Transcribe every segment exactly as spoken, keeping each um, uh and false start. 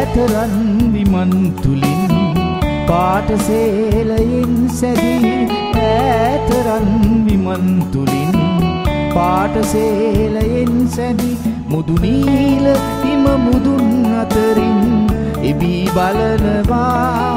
Atharan Wiman tulin පාට සේලයෙන් සැදී Atharan Wiman tulin පාට සේලයෙන් සැදී මුදු නීල හිම මුදුන් අතරින් එබී බලනවා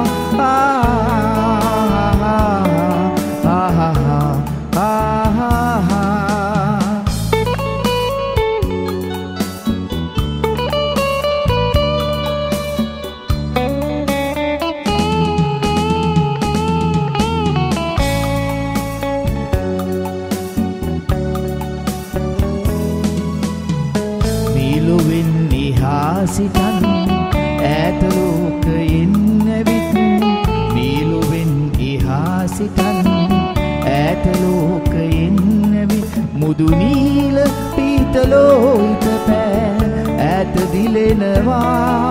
ලොවෙන් එහා සිටන් ඈත ලෝකයෙන් ඇවිත් මේ ලොවෙන් එහා සිටන් ඈත ලෝකයෙන් ඇවිත් මුදු නීල පීතලෝහිත පෑ ඈත දිලෙනවා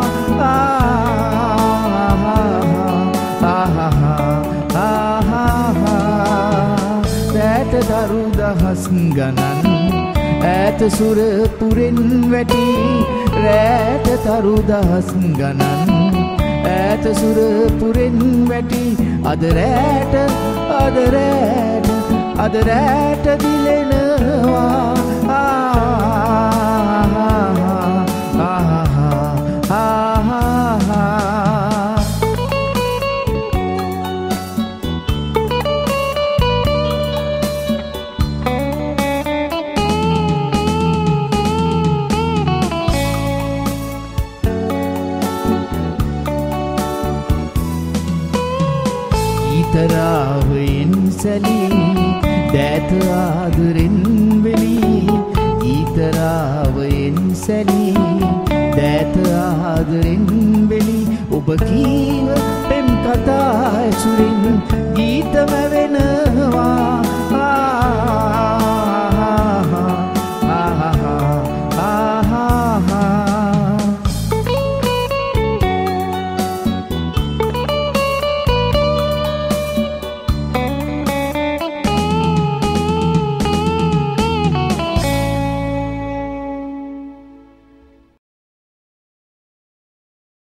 ඈත දරු දහස් ගණන් ඈත සුර පුරෙන් වැටි රැට තරු දහස් ගණන් ඈත සුර පුරෙන් වැටි අද රැට අද රැට අද රැට දිලෙනවා ඊතරාවෙන් සැලී දෑත ආදරෙන් වෙලී ඊතරාවෙන් සැලී දෑත ආදරෙන් වෙලී ඔබ කීව පෙම් කතා ඇසුරින් ගීතම